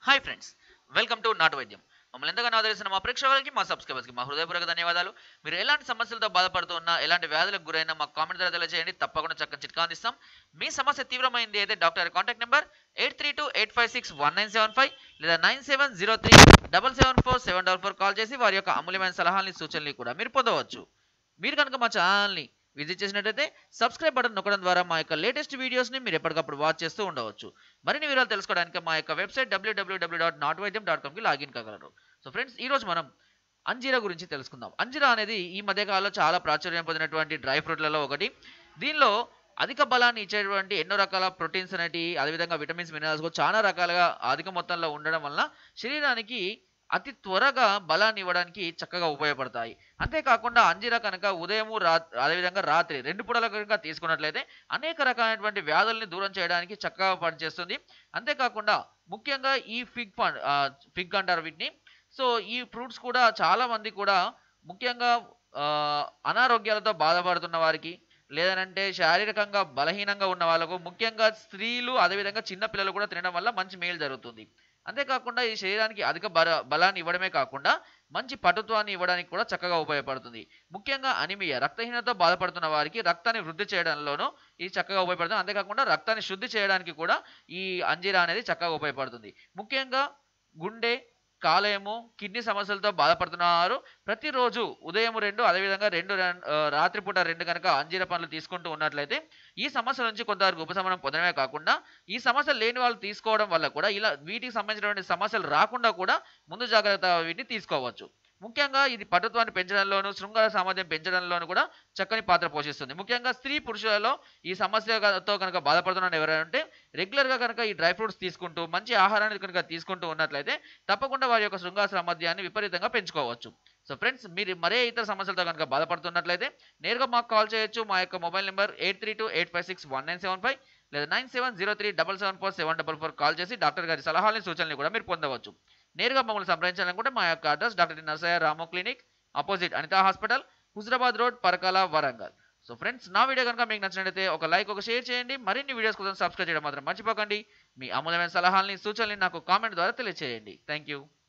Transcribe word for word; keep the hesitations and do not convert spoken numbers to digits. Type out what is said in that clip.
Hi friends, welcome to నాటు వైద్యం. మమ్మల్ని ఎంతగానో ఆదరిస్తున్న మా ప్రేక్షకులకి, మా సబ్స్క్రైబర్స్కి మా హృదయపూర్వక ధన్యవాదాలు. మీరు ఎలాంటి సమస్యలతో బాధపడుతూ ఉన్నా, ఎలాంటి వ్యాధులకు గురైనా మాకు కామెంట్ ద్వారా తెలియజేయండి. తప్పకుండా చక్కని చిట్కా అందిస్తాం. మీ సమస్య తీవ్రమైంది అయితే doctor contact number eight three two eight five six one nine seven five లేదా nine seven zero three double seven four seven double four call చేసి వారి యొక్క అమూల్యమైన సలహాలని, సూచనలు కూడా మీరు పొందవచ్చు. మీరు కనుక మా ఛానల్ని విజిట్ చేసినట్టయితే సబ్స్క్రైబ్ బటన్ నొక్కడం ద్వారా మా యొక్క లేటెస్ట్ వీడియోస్ని మీరు ఎప్పటికప్పుడు వాచ్ చేస్తూ ఉండవచ్చు. మరిన్ని వివరాలు తెలుసుకోవడానికి మా యొక్క వెబ్సైట్ డబ్ల్యూడబ్ల్యూడబ్ల్యూ డాట్ నాటు వైద్యం డాట్ కామ్కి లాగిన్ కాగలరు. సో ఫ్రెండ్స్, ఈరోజు మనం అంజీరా గురించి తెలుసుకుందాం. అంజీరా అనేది ఈ మధ్యకాలంలో చాలా ప్రాచుర్యం పొందినటువంటి డ్రై ఫ్రూట్లలో ఒకటి. దీనిలో అధిక బలాన్ని ఇచ్చేటువంటి ఎన్నో రకాల ప్రోటీన్స్ అనేవి, అదేవిధంగా విటమిన్స్, మినరల్స్ చాలా రకాలుగా అధిక మొత్తంలో ఉండడం వల్ల శరీరానికి అతి త్వరగా బలాన్ని ఇవ్వడానికి చక్కగా ఉపయోగపడతాయి. అంతేకాకుండా అంజీరా కనుక ఉదయము రా అదేవిధంగా రాత్రి రెండు పూటల కనుక తీసుకున్నట్లయితే అనేక రకాలైనటువంటి వ్యాధుల్ని దూరం చేయడానికి చక్కగా పనిచేస్తుంది. అంతేకాకుండా ముఖ్యంగా ఈ ఫిగ్ ఫండ్ ఫిగ్ అంటారు వీటిని. సో ఈ ఫ్రూట్స్ కూడా చాలా మంది కూడా ముఖ్యంగా ఆ, అనారోగ్యాలతో బాధపడుతున్న వారికి, లేదనంటే శారీరకంగా బలహీనంగా ఉన్న వాళ్ళకు, ముఖ్యంగా స్త్రీలు అదేవిధంగా చిన్నపిల్లలు కూడా తినడం వల్ల మంచి మేలు జరుగుతుంది. అంతేకాకుండా ఈ శరీరానికి అధిక బల బలాన్ని ఇవ్వడమే కాకుండా మంచి పటుత్వాన్ని ఇవ్వడానికి కూడా చక్కగా ఉపయోగపడుతుంది. ముఖ్యంగా అనిమియా, రక్తహీనతతో బాధపడుతున్న వారికి రక్తాన్ని వృద్ధి చేయడంలోనూ ఇది చక్కగా ఉపయోగపడుతుంది. అంతేకాకుండా రక్తాన్ని శుద్ధి చేయడానికి కూడా ఈ అంజీరా అనేది చక్కగా ఉపయోగపడుతుంది. ముఖ్యంగా గుండె, కాలేయము, కిడ్నీ సమస్యలతో బాధపడుతున్నారు ప్రతిరోజు ఉదయం రెండు అదేవిధంగా రెండు రాత్రిపూట రెండు కనుక అంజీర పండ్లు తీసుకుంటూ ఉన్నట్లయితే ఈ సమస్య నుంచి కొంతవరకు ఉపశమనం పొందడమే కాకుండా ఈ సమస్యలు లేని వాళ్ళు తీసుకోవడం వల్ల కూడా ఇలా వీటికి సంబంధించినటువంటి సమస్యలు రాకుండా కూడా ముందు జాగ్రత్త వీటిని తీసుకోవచ్చు. ముఖ్యంగా ఇది పటుత్వాన్ని పెంచడంలోనూ, శృంగార సామర్థ్యం పెంచడంలోనూ కూడా చక్కని పాత్ర పోషిస్తుంది. ముఖ్యంగా స్త్రీ పురుషులలో ఈ సమస్యతో కనుక బాధపడుతున్న ఎవరంటే రెగ్యులర్గా కనుక ఈ డ్రై ఫ్రూట్స్ తీసుకుంటూ మంచి ఆహారాన్ని కనుక తీసుకుంటూ ఉన్నట్లయితే తప్పకుండా వారి యొక్క శృంగార సామర్థ్యాన్ని విపరీతంగా పెంచుకోవచ్చు. సో ఫ్రెండ్స్, మీరు మరే ఇతర సమస్యలతో కనుక బాధపడుతున్నట్లయితే నేరుగా మాకు కాల్ చేయొచ్చు. మా యొక్క mobile number eight three two eight five six one nine seven five లేదా nine seven zero three double seven four seven double four call చేసి డాక్టర్ గారి సలహాలని, సూచనలు కూడా మీరు పొందవచ్చు. నేరుగా మమ్మల్ని సంప్రదించాలనుకుంటే మా యొక్క address doctor T Narasayya Ramu clinic, opposite Anitha hospital, Huzurabad road, Parakala, Warangal. So friends, నా వీడియో కనుక మీకు నచ్చినట్లయితే ఒక లైక్, ఒక షేర్ చేయండి. మరిన్ని వీడియోస్ కోసం సబ్స్క్రైబ్ చేయడం మాత్రం మర్చిపోకండి. మీ అమూల్యమైన సలహాలని, సూచనల్ని నాకు కామెంట్ ద్వారా తెలియజేయండి. Thank you.